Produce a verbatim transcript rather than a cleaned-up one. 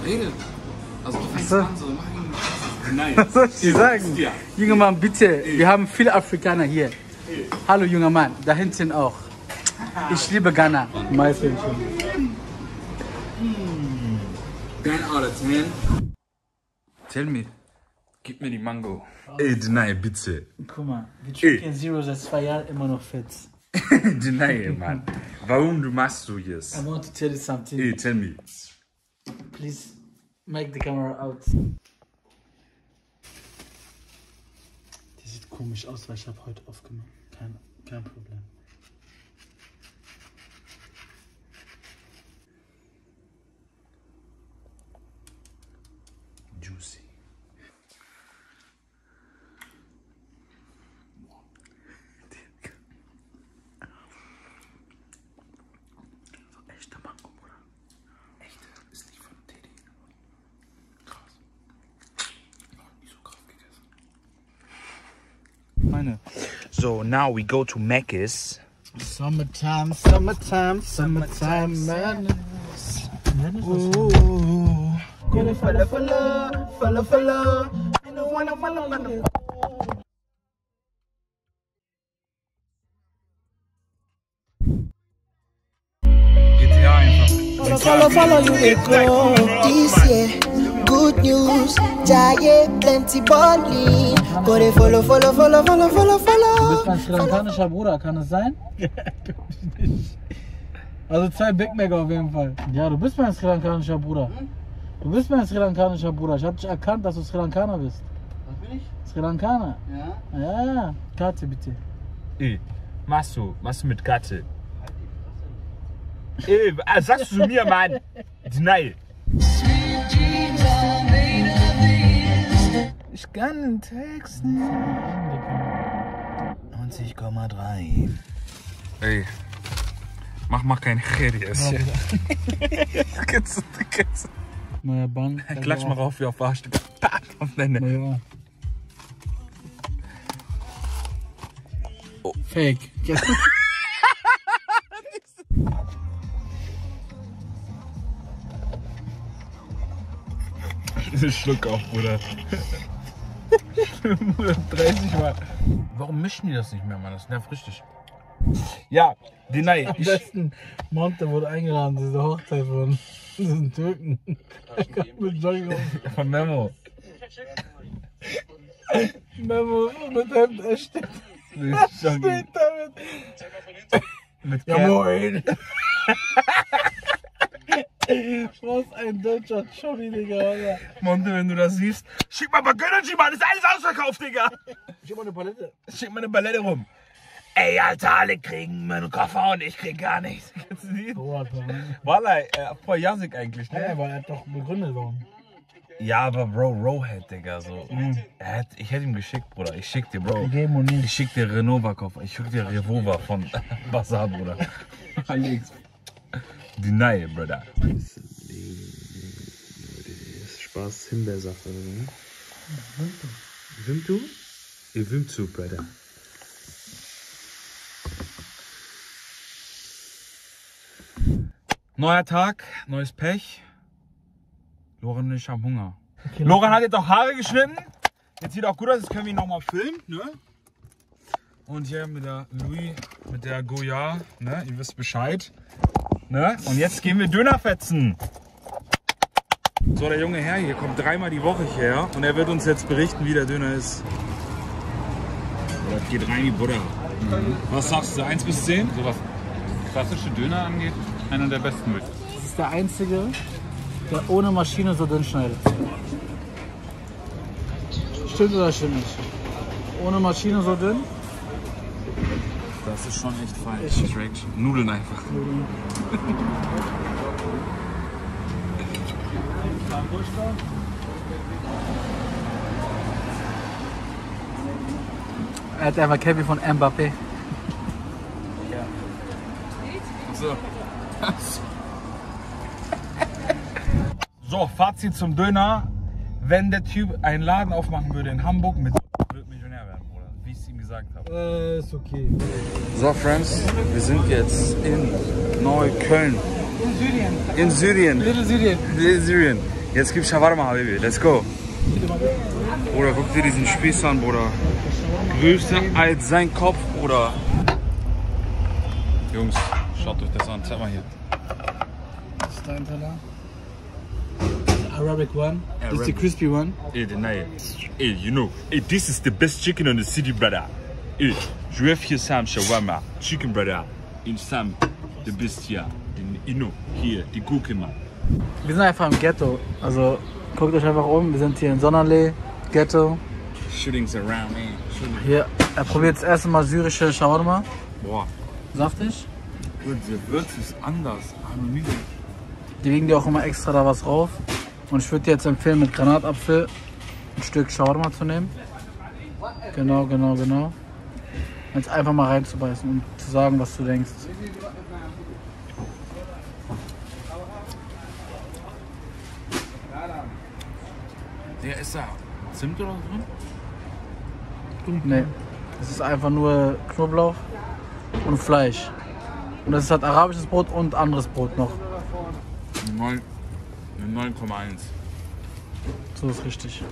Rede. Also du fängst so. an, so mach ihn. Nein. Was soll ich dir sagen? Ja. Junger Mann, bitte. Wir haben viele Afrikaner hier. Hallo, junger Mann. Da hinten auch. Ich liebe Ghana. Meistens schon. ten out of ten. Tell me. Gib mir die Mango. Ey, Denai, bitte. Guck mal, wir Chicken Zero seit zwei Jahren immer noch fit. Denai, Mann. Warum du machst so jetzt? I want to tell you something. Ey, tell me. Please make the camera out. Die sieht komisch aus, weil ich habe heute aufgenommen. Kein, kein Problem. Juicy. Echte Mango, Bruder. Echte. Ist nicht von Teddy. Krass. Noch nie so krass gegessen. Meine. So, now we go to Mac's. Summertime, summertime, summertime madness. Ooh. Gonna follow, follow, follow, follow. You know, wanna follow, follow. G T A einfach. Follow, follow, follow you they go. This year, good news. Jaye, plenty balling. Go they follow, follow, follow, follow, follow, Du follow. bist mein sri lankanischer Bruder, kann es sein? Also zwei Big Mac auf jeden Fall. Ja, du bist mein sri lankanischer Bruder. Du bist mein sri lankanischer Bruder. Ich hab dich erkannt, dass du Sri Lankaner bist. Was bin ich? Sri Lankaner? Ja. Ja, ja. Karte bitte. Ey, machst du, machst du mit Gatte? Ey, was sagst du zu mir, Mann? Nein. Ich kann texten. neunzig Komma drei. Ey, mach mal kein Cherias. Kennst du, kennst du? Neuer Bann. Klatsch mal rauf wie auf Arschstück. Auf deine. Ja. Oh. Fake. Schluck auf, Bruder. dreißig Mal. Warum mischen die das nicht mehr, Mann? Das nervt richtig. Ja, Denai. Am besten, Monte wurde eingeladen, diese Hochzeit von diesen Türken. Mit Jogging. Von Memo. Memo mit Hemd, er steht, Mit er Jogging. steht damit. Mit Ja, Cap. moin. Was ein deutscher Chobby, Digga, Alter. Monte, wenn du das siehst, schick mal Burger, Mann, ist alles ausverkauft, Digga. Schick mal eine Palette. Schick mal eine Ballette rum. Ey, Alter, alle kriegen meinen Koffer und ich krieg gar nichts. Kennst du die? Oh, Alter. Wallah, äh, voll Jasik eigentlich, Ja, ne? aber er hat doch begründet, warum. Ja, aber Bro, Rowhead, Digga, so. Er hat, ich hätte ihm geschickt, Bruder. Ich schick dir, Bro. Gegeben und nie. Ich schick dir Renova-Koffer. Ich schick dir Revova von Bazaar, Bruder. Die Neue, Bruder. Spaß, Himbeersaft oder so, ne? Wimtu? Ihr Wimtu, Bruder. Neuer Tag, neues Pech. Loran und ich haben Hunger. Okay, Loran hat jetzt auch Haare geschnitten. Jetzt sieht auch gut aus, jetzt können wir ihn nochmal filmen, ne? Und hier mit der Louis, mit der Goya, ne? Ihr wisst Bescheid. Ne? Und jetzt gehen wir Döner fetzen. So, der junge Herr hier kommt dreimal die Woche hierher und er wird uns jetzt berichten, wie der Döner ist. Das geht rein wie Butter. Mhm. Was sagst du, eins bis zehn? So was klassische Döner angeht, einer der besten mit. Das ist der einzige, der ohne Maschine so dünn schneidet. Stimmt oder stimmt nicht? Ohne Maschine so dünn? Das ist schon echt fein. Nudeln einfach. Er hat einfach Kevin von Mbappé. So. So, Fazit zum Döner. Wenn der Typ einen Laden aufmachen würde in Hamburg, mit wird Millionär werden, Bruder. Wie ich es ihm gesagt habe. Äh, ist okay. So, Friends, wir sind jetzt in Neukölln. In Syrien. In Syrien. Little Syrien. In Syrien. Jetzt gibt's Shawarma, Habibi. Let's go. Bruder, guck dir diesen Spieß an, Bruder. Größer als sein Kopf, Bruder. Jungs, schaut euch das an. Zeig mal hier. Das ist dein Teller. Arabic one. This is the crispy one. Hey, deny. Hey, you know, hey, this is the best chicken in the city, brother. Hey, je vais faire Sam Shawarma, chicken, brother. In Sam, the best here. You know, hier, die Gurke, man. Wir sind einfach im Ghetto. Also guckt euch einfach um. Wir sind hier in Sonnenallee, Ghetto. Shootings around, man. Shooting. Hier, er probiert das erste Mal syrische Shawarma. Boah. Saftig. Gut, der Würz ist anders. Anonym. Die legen dir auch immer extra da was drauf. Und ich würde dir jetzt empfehlen, mit Granatapfel ein Stück Shawarma zu nehmen. Genau, genau, genau. Jetzt einfach mal reinzubeißen und zu sagen, was du denkst. Der ist da. Zimt oder so drin? Nee, es ist einfach nur Knoblauch und Fleisch. Und das ist halt arabisches Brot und anderes Brot noch. neun Komma eins. So ist richtig.